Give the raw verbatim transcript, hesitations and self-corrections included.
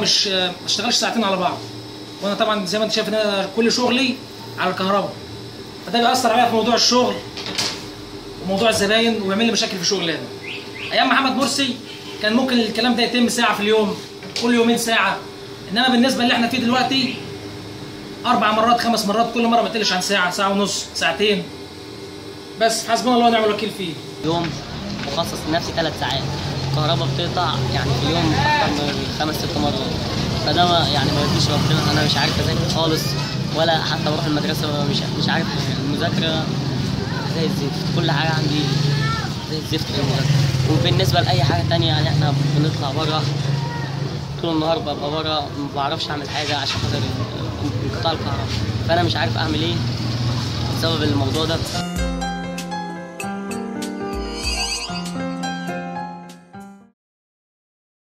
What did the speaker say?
مش ما اشتغلش ساعتين على بعض، وانا طبعا زي ما انت شايف ان انا كل شغلي على الكهرباء، فده بيأثر عليا في موضوع الشغل وموضوع الزباين وبيعمل لي مشاكل في شغلي. ايام محمد مرسي كان ممكن الكلام ده يتم ساعه في اليوم، كل يومين ساعه، انما بالنسبه اللي احنا فيه دلوقتي اربع مرات خمس مرات، كل مره ما تقلش عن ساعه، ساعه ونص، ساعتين. بس حسبنا الله ونعم الوكيل فيه. يوم مخصص لنفسي ثلاث ساعات، الكهرباء بتقطع يعني في اليوم اكتر من خمس ست مرات، فده ما يعني ما يرضيش ربنا. انا مش عارف اذاكر خالص، ولا حتى بروح المدرسه مش مش عارف. المذاكره زي الزفت، كل حاجه عندي زي الزفت في المذاكره. وبالنسبه لاي حاجه ثانيه يعني احنا بنطلع بره طول النهار، ببقى بره ما بعرفش اعمل حاجه عشان خاطر انقطاع الكهرباء، فانا مش عارف اعمل ايه بسبب الموضوع ده.